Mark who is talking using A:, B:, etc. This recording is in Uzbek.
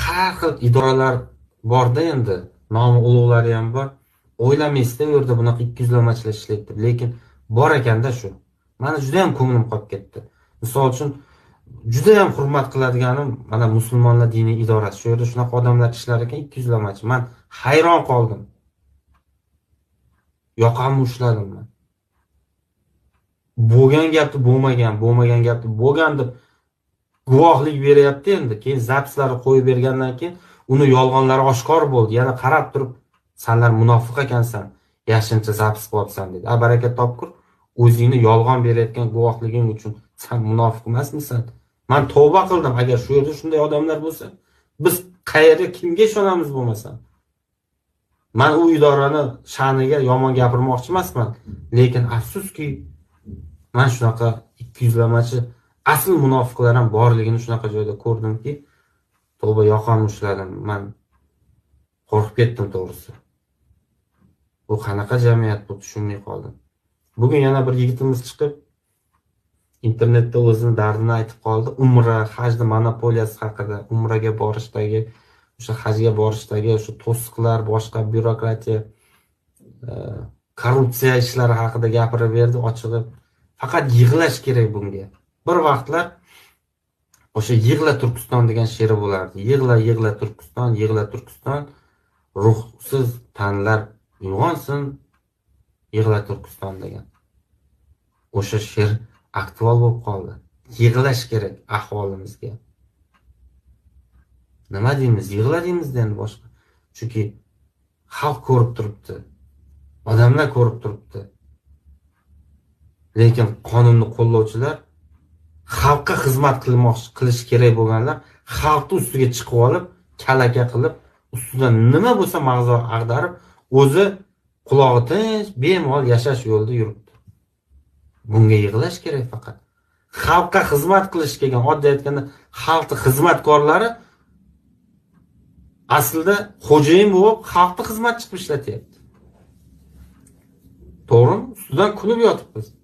A: har xil idoralar borda, endi nomi ulug'lari ham bor. O'ylamaysizda u yerda bunaqa 200lamachilar ishlaydi deb, lekin bor ekanda shu. Meni juda ham ko'nglim qolib ketdi. Misol uchun juda ham hurmat qiladiganim mana musulmonlar diniy idorasi. Shu yerda shunaqa odamlar ishlar ekan, 200lamachi. Men hayron qoldim. Yoqamni ushladim men. Bo'lgan gapni bo'lmagan, bo'lmagan gapni bo'lgan deb guvohlik beryapti endi. Keyin zapislari qo'yib bergandan keyin uni yolg'onlari oshkor bo'ldi. Yana qarab turib, "Senlar munofiq ekansan, yashincha zapis qilyapsan" dedi. Baraka topkur, o'zingni yolg'on berayotgan guvohliging uchun sen munofiq emasmisan? Men tavba qildim, agar shu yerda shunday odamlar bo'lsa, biz qayerga, kimga ishonamiz bo'lmasa? Men u idorani sha'niga yomon gapirmoqchi emasman, lekin afsuski men shunaqa 200lamachi asl munofiqlar ham borligini shunaqa joyda ko'rdimki, tavba, yoqamni ushladim. Men qo'rqib ketdim to'g'risi. Bu qanaqa jamiyat, bu tushunmay qoldim. Bugun yana bir yigitimiz chiqib internetda o'zini dardini aytib qoldi. Umra, hajni monopoliyasi haqida, umraga borishdagi, o'sha hajga borishdagi o'sha to'siqlar, boshqa byurokratiya, korrupsiya ishlari haqida gapirib berdi ochig'i. Faqat yig'lash kerak bunga. Bir vaqtlar o'sha Yig'la Turkiston degan she'ri bo'lardi. Yig'la, yig'la Turkiston, yig'la Turkiston, ruhsiz tanlar uyg'onsin, yig'la Turkiston degan. O'sha she'r aktual bo'lib qoldi. Yig'lash kerak ahvolimizga. Nima deymiz? Yig'la deymiz endi boshqa. Chunki xalq ko'rib turibdi. Odamlar ko'rib turibdi. Lekin qonunni qo'llovchilar, xalqqa xizmat qilish kerak bo'lganlar xalqning ustiga chiqib olib, kalaka qilib, ustidan nima bo'lsa mag'zo ag'darib, o'zi qulog'i tinch, bemalol yashash yo'lida yuribdi. Bunga yig'lash kerak faqat. Xalqqa xizmat qilish kelgan, oddiy aytganda, xalqning xizmatkorlari aslida xo'jayin bo'lib, xalqning xizmatchi qilib ishlatyapti. To'g'rimi? Ustidan kulib yotibmiz.